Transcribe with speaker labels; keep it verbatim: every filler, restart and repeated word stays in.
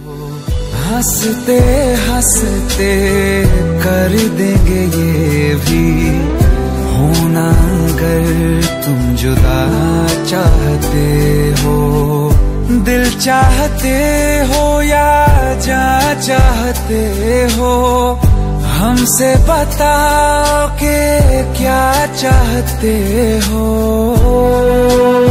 Speaker 1: हंसते हंसते कर देंगे ये भी होना, अगर तुम जुदा चाहते हो। दिल चाहते हो या जा चाहते हो, हमसे बताओ कि क्या चाहते हो।